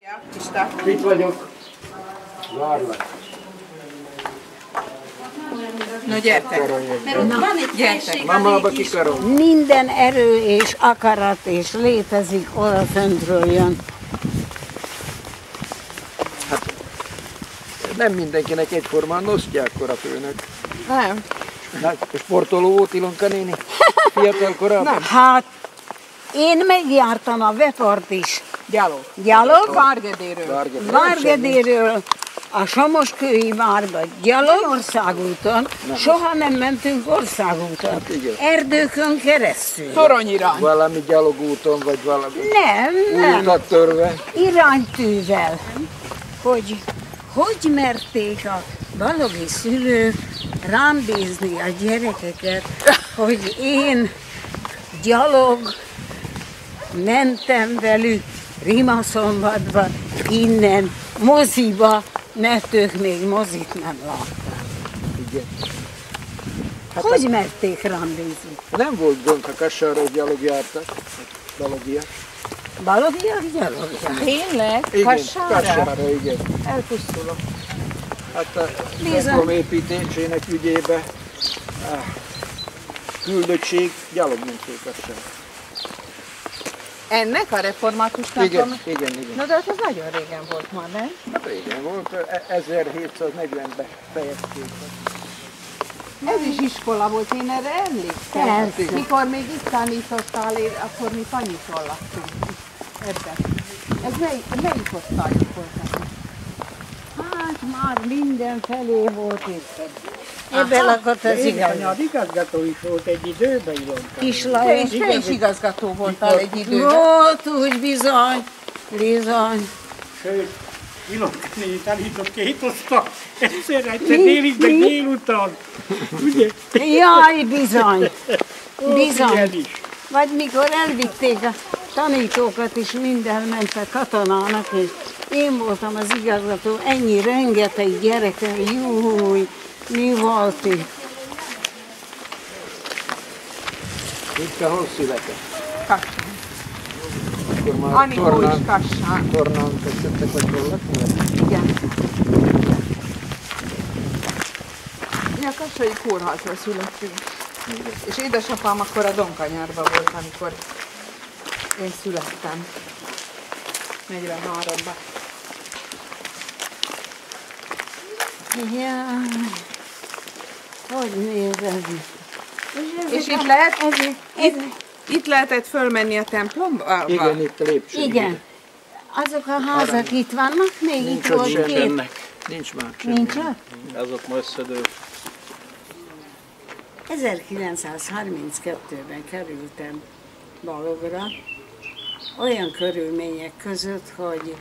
Itt vagyok. Várlak. Na gyertek! Gyertek! Mamába kikarol. Minden erő és akarat és létezik, oda föntről jön. Hát nem mindenkinek egyformán osztják kor a főnök. Nem. Hát, a sportoló volt Ilonka néni? Fiatal korában? Nem. Hát én megjártam a Vepart is. Gyalog. Gyalog, Várgedéről. Várgedéről a Somoskői várba gyalog országúton, soha nem mentünk országúton, igen. erdőkön keresztül. Toronyirany. Valami gyalogúton, vagy valami Nem, útat törve. iránytűvel. Hogy merték a balogi szülők rám bízni a gyerekeket, hogy én gyalog mentem velük Rimaszombatba, innen moziba, mert ők még mozit nem látták. Igen. Hogy merték rám bízni? Nem volt gond, ha Kassára gyalog jártak. Balogiak. Balogiak gyalogják. Tényleg? Igen, Kassára? Kassára, igen. Elpusztulok. Hát a templom építésének ügyébe a küldöttség gyalog menték Kassára. Ennek a református Igen, templom? igen, igen. Na de hát ez nagyon régen volt már, nem? Hát régen volt, 1740-ben fejezték. Ez is iskola volt, én erre emlékszem. Persze. Mikor még itt tanítottál, akkor mi Panyitól laktunk. Ebben. Ez melyik osztályok voltak? Hát már mindenfelé volt itt. Ebben lakott az igaz. Az igazgató is volt egy időben, Ilonka. Kis Te Lajos. is igazgató voltál egy időben. Volt úgy bizony. Sőt, Ilonka néni tanított 2 osztályt. Egyszer délig, meg délután. Ugye? Jaj, bizony. Ilyen Bizony. is. Vagy mikor elvitték a tanítókat is, minden ment a katonának, és én voltam az igazgató, ennyi rengeteg gyereke, júj, mi volt itt? Itt hol született? Kassán. Akkor már Anikó is Kassán. tornán kötöttek, vagy hol lett? Igen. Mi a kassai kórházra születtünk. És édesapám akkor a Donkanyárban volt, amikor én születtem. 43-ban. Jaj, hogy néz ez? És itt lehetett fölmenni a templomba? Igen, itt a lépcső. Igen. Azok a házak itt vannak, még Nincs itt ott volt sem két. ennek. Nincs már semmi. Nincs ott? Azok ma összedőlt. 1932-ben kerültem Balogra, olyan körülmények között, hogy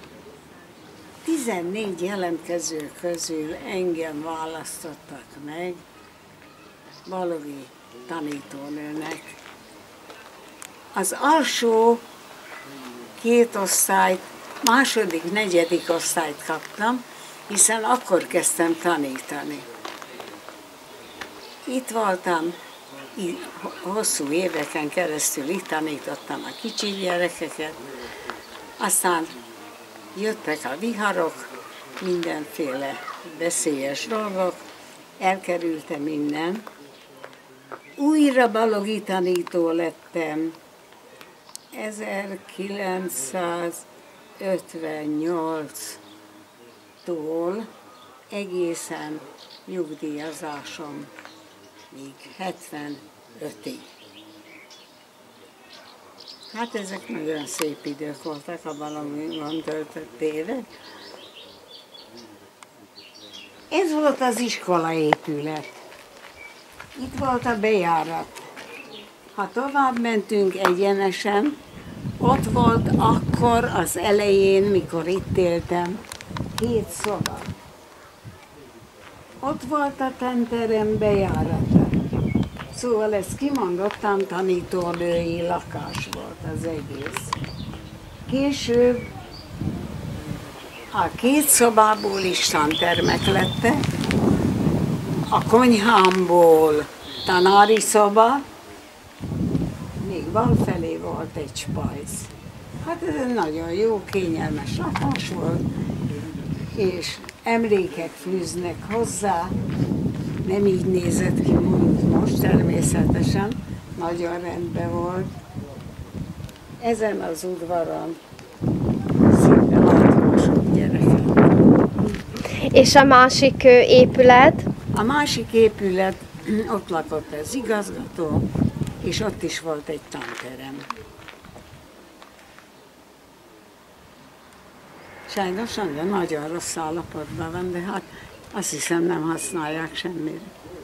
14 jelentkező közül engem választottak meg balogi tanítónőnek. Az alsó 2 osztályt, második, negyedik osztályt kaptam, hiszen akkor kezdtem tanítani. Itt voltam, hosszú éveken keresztül itt tanítottam a kicsi gyerekeket, aztán jöttek a viharok, mindenféle veszélyes dolgok, elkerültem minden. Újra balogi tanító lettem 1958-tól egészen nyugdíjazásom még 75-ig. Hát ezek nagyon szép idők voltak a balogiban töltött évek. Ez volt az iskolaépület. Itt volt a bejárat. Ha tovább mentünk egyenesen, ott volt akkor az elején, mikor itt éltem, 2 szoba. Ott volt a tanterem bejárata. Szóval ez kimondottan tanítónői lakás volt az egész. Később a 2 szobából is tantermek lettek, a konyhámból tanári szoba, még bal felé volt egy spajz. Hát ez egy nagyon jó, kényelmes lakás volt, és emlékek fűznek hozzá. Nem így nézett ki, mint most természetesen, nagyon rendben volt. Ezen az udvaron szinte 60 sok gyerek. És a másik épület? A másik épület, ott lakott az igazgató, és ott is volt egy tanterem. Sajnos nagyon rossz állapotban van, de hát azt hiszem nem használják semmire.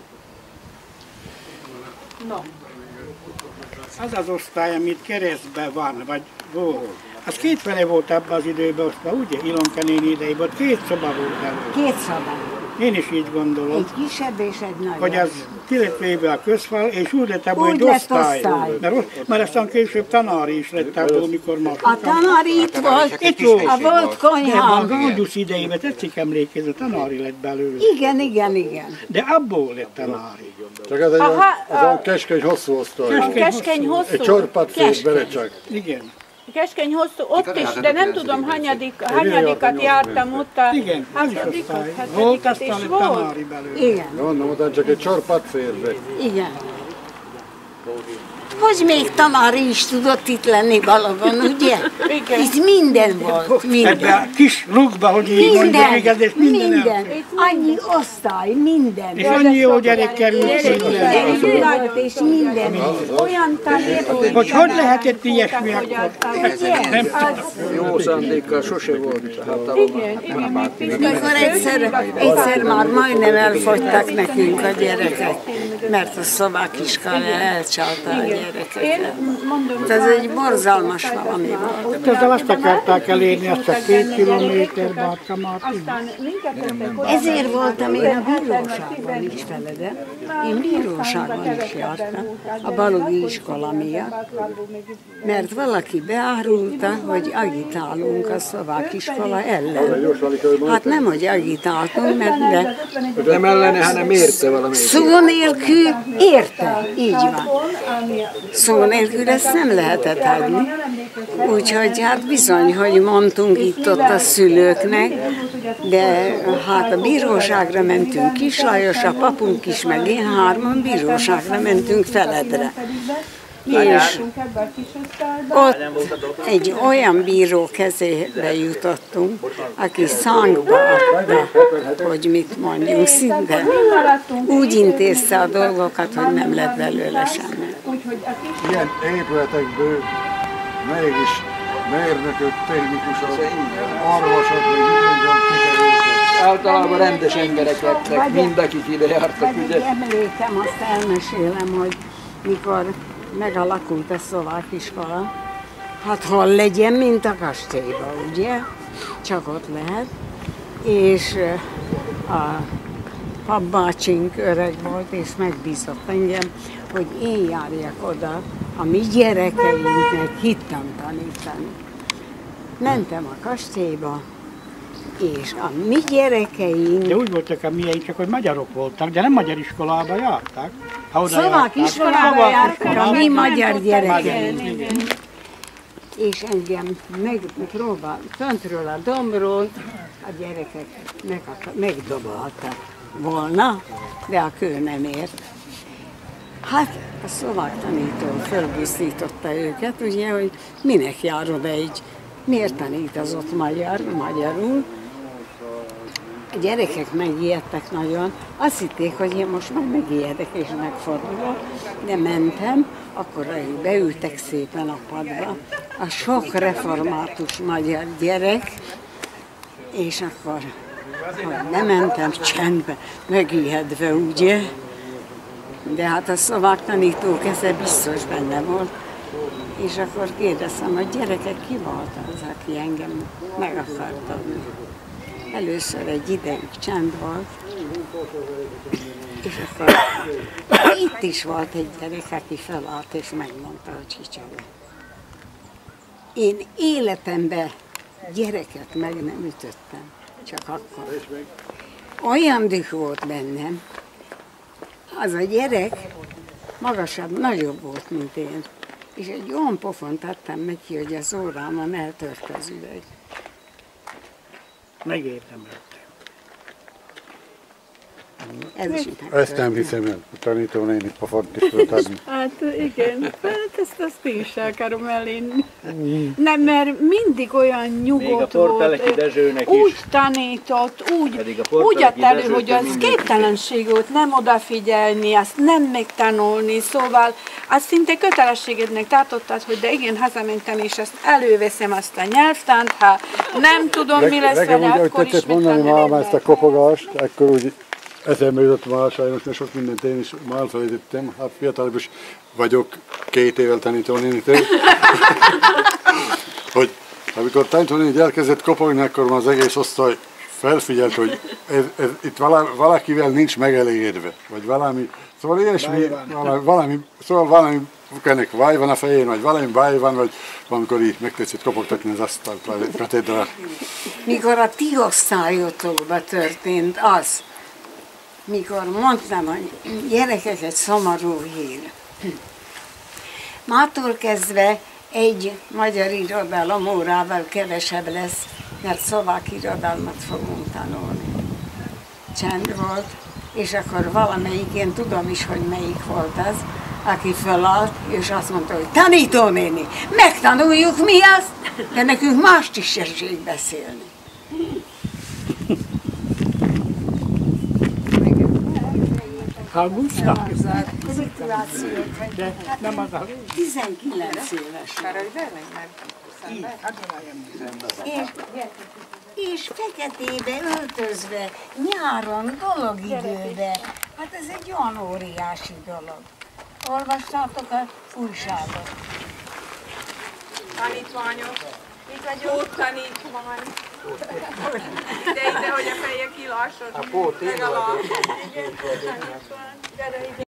Az az osztály, amit keresztben van, vagy volt, az kétfele volt abban az időben osztva, ugye? Ilonka néni idejében, ott 2 szoba volt előtt. 2 szoba. Én is így gondolom. Egy kisebb és egy nagyobb. Hogy az ki lett véve a közfal, és úgy lett abból egy Úgy lett osztály. osztály. Mert aztán később tanári is lett abból, mikor ma. A tanár itt volt, Itt volt. a volt A konyha. Gaudius idejében tetszik emlékezni, tanári lett belőle. Igen. De abból lett tanári. Csak ez egy olyan keskeny hosszú osztály. Keskeny hosszú. Egy csorpat fér bele csak. Igen. Keskeny hosszú, ott is, de nem tudom, hányadikat jártam ott. Igen, az is osztály. Volt, aztán lett tanári belőle. Igen. Mondom, utána csak egy csorpat fér be. Igen. Hogy még tanári is tudott itt lenni Balagon, ugye? Igen. Itt minden volt, Ebben minden. a kis lukba, hogy így mondjuk, igaz, és minden. Minden. Annyi osztály, minden. És annyi jó gyerek került. Gyerek és minden. Olyan tanító. Hogy lehetett ilyesmi akkor? Nem Jó szándékkal sose volt hatalom. Mikor egyszer már majdnem elfogytak nekünk a gyerekek, mert a szlovák iskola elcsalta a gyerekeket. Ez egy borzalmas valami volt. Ezzel azt akarták elérni, az csak 2 kilométer, Bátka Ezért voltam én a bíróságban is feledem. Én bíróságban is jártam, a Balogi iskola miatt, mert valaki beárulta, hogy agitálunk a szlovák iskola ellen. Hát nem, hogy agitáltunk, mert Nem ellene, hanem érte valamelyik. szó nélkül érte, így van. Szó nélkül ezt nem lehetett hagyni. Úgyhogy hát bizony, hogy mondtunk itt-ott a szülőknek, de hát a bíróságra mentünk Kis Lajos, a papunk is, meg én 3-an bíróságra mentünk Feledre. És ott egy olyan bíró kezébe jutottunk, aki szánkba adta, hogy mit mondjunk, szinte úgy intézte a dolgokat, hogy nem lett belőle semmi. Ilyen épületekből mégis mérnökök, technikusok, orvosok, még minden kikerültek. Általában rendes emberek lettek, mindakik ide jártak, ugye? Emlékem, azt elmesélem, hogy mikor megalakult a szlovák iskola, hát hol legyen, mint a kastélyban, ugye? Csak ott lehet. És a papbácsink öreg volt, és megbízott engem, hogy én járjak oda a mi gyerekeinknek hittan tanítani. Mentem a kastélyba, és a mi gyerekeink... De úgy voltak a miénk, csak hogy magyarok voltak, de nem magyar iskolába jártak. Szlovák iskolába jártak a mi magyar gyerekeink. És engem megpróbált föntről a dombról, a gyerekek megdobáltak volna, de a kő nem ért. Hát a szlovák tanító fölbusztította őket, ugye, hogy minek jár oda egy, miért tanít az ott magyarul. A gyerekek megijedtek nagyon, azt hitték, hogy én most már megijedek és megfordulok, de mentem, akkor beültek szépen a padba, a sok református magyar gyerek, és akkor lementem csendbe, megijedve, ugye? De hát a szlovák tanítók esze biztos benne volt. És akkor kérdeztem, hogy gyerekek, ki volt az, aki engem meg akart adni? Először egy ideig csend volt, és akkor itt is volt egy gyerek, aki felállt és megmondta, hogy kicsoda. Én életemben gyereket meg nem ütöttem, csak akkor. Olyan düh volt bennem, az a gyerek magasabb, nagyobb volt, mint én. és egy olyan pofont adtam neki, hogy az órámon eltört az üveg. Megérdemelte. Ez is Ezt nem hiszem el, a tanítónéni pofont is tudod adni. Hát igen, hát ezt én is el akarom elinni. Nem, mert mindig olyan nyugodt volt, úgy tanított, úgy adta elő, hogy az képtelenség volt nem odafigyelni, azt nem megtanulni, szóval azt szinte kötelességednek tartottad, hogy de igen, hazamentem és azt előveszem azt a nyelvtant, ha nem tudom, mi lesz vele, akkor is tetszett mondani máma ezt a kopogást, akkor úgy eszembe jutott már sajnos, mert sok mindent én is már elfelejtettem. Hát fiatalabb is vagyok, 2 évvel tanítónénitől. Hogy amikor tanítónéni elkezdett kopogni, akkor már az egész osztály felfigyelt, hogy itt valakivel nincs megelégedve, vagy valami, szóval ilyesmi, valami ennek vaj van a fején, vagy valami baj van, vagy valamikor így megtetszett kopogtatni az asztalt, vagy katedrát. Mikor a ti osztályotokban történt az, mikor mondtam, hogy gyerekek, egy szomorú hír. Mától kezdve egy magyar irodalom órával kevesebb lesz, mert szlovák irodalmat fogunk tanulni. Csend volt, és akkor valamelyik, én tudom is, hogy melyik volt az, aki fölállt, és azt mondta, hogy tanítónéni, megtanuljuk mi azt, de nekünk mást is esik beszélni. Augusta? De nem az a... 19 éves. És feketébe öltözve, nyáron, dologidőbe. Hát ez egy olyan óriási dolog. Olvastátok az újságot? Tanítványok. Itt vagyok. Tanítvány. Ide, hogy a feje kilásod. A pót én vagyok. Igen, tanítvány. Gyere ide.